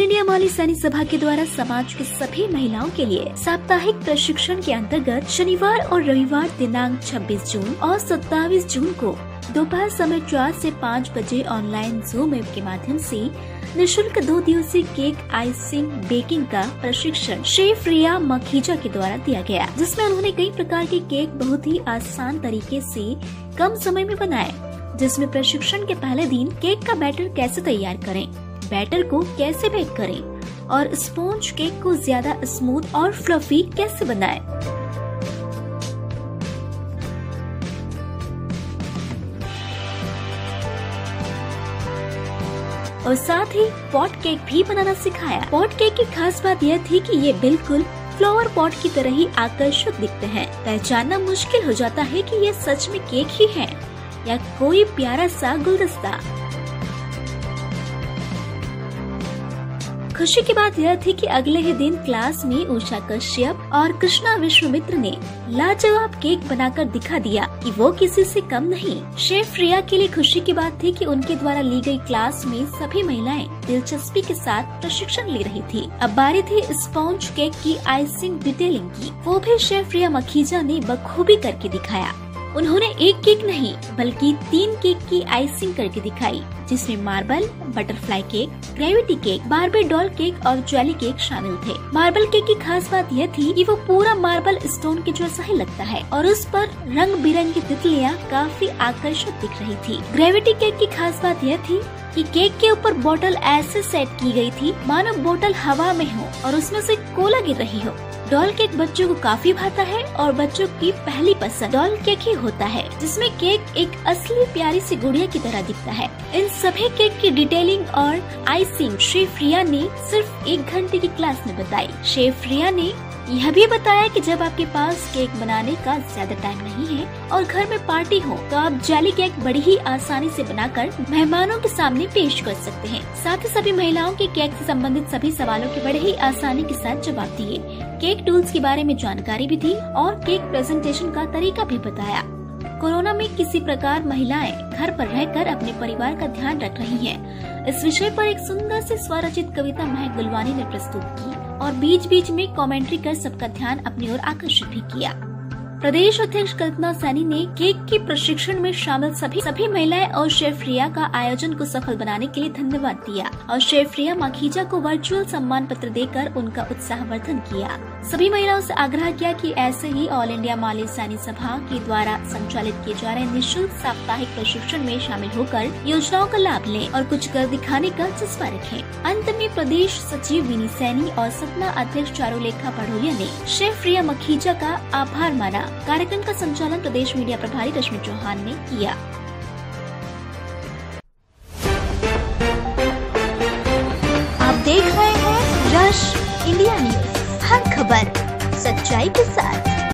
India माली सैनिक सभा के द्वारा समाज की सभी महिलाओं के लिए साप्ताहिक प्रशिक्षण के अंतर्गत शनिवार और रविवार दिनांक 26 जून और 27 जून को दोपहर समय 4 से 5 बजे ऑनलाइन जूम ऐप के माध्यम से निःशुल्क 2 दिवसीय केक आइसिंग बेकिंग का प्रशिक्षण शेफ रिया मखीजा के द्वारा दिया गया, जिसमें उन्होंने कई प्रकार के केक बहुत ही आसान तरीके से कम समय में बनाए। जिसमें प्रशिक्षण के पहले दिन केक का बैटर कैसे तैयार करें, बैटर को कैसे बेक करें और स्पॉन्ज केक को ज्यादा स्मूथ और फ्लफी कैसे बनाएं। और साथ ही पॉट केक भी बनाना सिखाया। पॉट केक की खास बात यह थी कि ये बिल्कुल फ्लावर पॉट की तरह ही आकर्षक दिखते हैं। पहचानना मुश्किल हो जाता है कि ये सच में केक ही है या कोई प्यारा सा गुलदस्ता। खुशी की बात यह थी कि अगले ही दिन क्लास में उषा कश्यप और कृष्णा विश्वामित्र ने लाजवाब केक बनाकर दिखा दिया कि वो किसी से कम नहीं। शेफ रिया के लिए खुशी की बात थी कि उनके द्वारा ली गई क्लास में सभी महिलाएं दिलचस्पी के साथ प्रशिक्षण ले रही थी। अब बारी थी स्पॉन्ज केक की आइसिंग डिटेलिंग की, वो भी शेफ रिया मखीजा ने बखूबी करके दिखाया। उन्होंने एक केक नहीं बल्कि 3 केक की आइसिंग करके दिखाई, जिसमें marble, butterfly cake, gravity cake, barbie doll cake और जेली केक शामिल थे। मार्बल केक की खास बात यह थी कि वो पूरा मार्बल स्टोन के जैसा ही लगता है और उस पर रंग बिरंगी तितलियां काफी आकर्षक दिख रही थी। ग्रेविटी केक की खास बात यह थी कि केक के ऊपर बोतल ऐसे सेट की गई थी मानो बोतल हवा में हो और उसमें से कोला गिर रही हो। डॉल केक बच्चों को काफी भाता है और बच्चों की पहली पसंद डॉल केक ही होता है, जिसमें केक एक असली प्यारी सी गुड़िया की तरह दिखता है। इन सभी केक की डिटेलिंग और आइसिंग शेफ रिया ने सिर्फ 1 घंटे की क्लास में बताई। शेफ रिया ने यह भी बताया कि जब आपके पास केक बनाने का ज्यादा टाइम नहीं है और घर में पार्टी हो तो आप जेली केक बड़ी ही आसानी से बनाकर मेहमानों के सामने पेश कर सकते हैं। साथ ही सभी महिलाओं के केक से संबंधित सभी सवालों के बड़े ही आसानी के साथ जवाब दिए। केक टूल्स के बारे में जानकारी भी दी और केक प्रेजेंटेशन का तरीका भी बताया। कोरोना में किसी प्रकार महिलाएं घर पर रहकर अपने परिवार का ध्यान रख रही हैं। इस विषय पर एक सुंदर से स्वरचित कविता महक गुलवानी ने प्रस्तुत की और बीच बीच में कमेंट्री कर सबका ध्यान अपनी ओर आकर्षित भी किया। प्रदेश अध्यक्ष कल्पना सैनी ने केक के प्रशिक्षण में शामिल सभी महिलाएं और शेफ रिया का आयोजन को सफल बनाने के लिए धन्यवाद दिया और शेफ रिया मखीजा को वर्चुअल सम्मान पत्र देकर उनका उत्साहवर्धन किया। सभी महिलाओं से आग्रह किया कि ऐसे ही ऑल इंडिया माली सैनिक सभा के द्वारा संचालित किए जा रहे निःशुल्क साप्ताहिक प्रशिक्षण में शामिल होकर योजनाओं का लाभ लें और कुछ कर दिखाने का जज्बा रखें। अंत में प्रदेश सचिव विनी सैनी और सतना अध्यक्ष चारुलेखा पढ़ोलिया ने शेफ रिया मखीजा का आभार माना। कार्यक्रम का संचालन प्रदेश मीडिया प्रभारी रश्मि चौहान ने किया। आप देख रहे हैं रश इंडिया न्यूज, हर खबर सच्चाई के साथ।